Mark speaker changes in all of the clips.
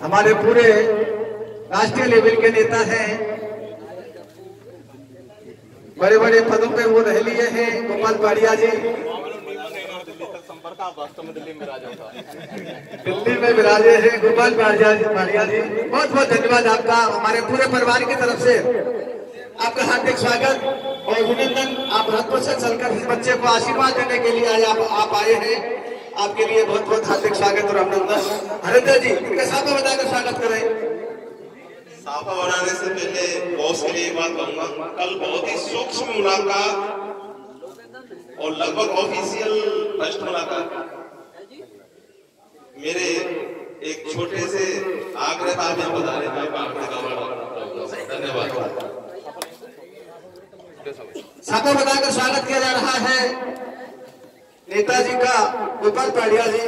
Speaker 1: हमारे पूरे राष्ट्रीय लेवल के नेता हैं, बड़े बड़े पदों पे वो रह लिए हैं। गोपाल पाड़िया जी दिल्ली में विराजे हैं। गोपाल पाड़िया जी बहुत बहुत धन्यवाद आपका। हमारे पूरे परिवार की तरफ से आपका हार्दिक स्वागत और अभिनंदन। आप रथपुर से चलकर इस बच्चे को आशीर्वाद देने के लिए आज आप आए हैं। आपके लिए बहुत बहुत हार्दिक स्वागत और अभिनंदन। हरिंदर जी इनका साफा बताकर स्वागत करें।
Speaker 2: साफा बनाने से पहले बॉस के लिए एक बात कहूंगा। कल बहुत ही सूक्ष्म मुलाकात और लगभग ऑफिशियल फर्स्ट मुलाकात मेरे एक छोटे से आग्रह था मैं बता रहे थे। धन्यवाद।
Speaker 1: साफा बताकर स्वागत किया जा रहा है नेताजी का गोपाल पाड़िया जी।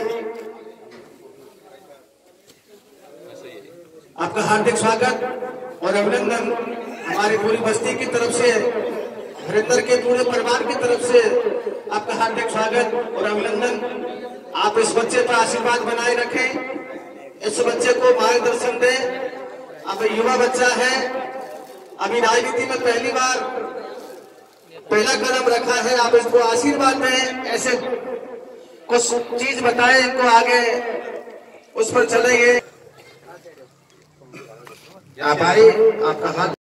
Speaker 1: आपका हार्दिक स्वागत और अभिनंदन। हमारी पूरी बस्ती की तरफ से, हरिंदर के पूरे परिवार की तरफ से आपका हार्दिक स्वागत और अभिनंदन। आप इस बच्चे पर आशीर्वाद बनाए रखें, इस बच्चे को मार्गदर्शन दें। अब युवा बच्चा है, अभी राजनीति में पहली बार पहला कदम रखा है। आप इसको आशीर्वाद दें, ऐसे कुछ चीज बताएं इनको, आगे उस पर चलेंगे। आप आइए, आपका हाथ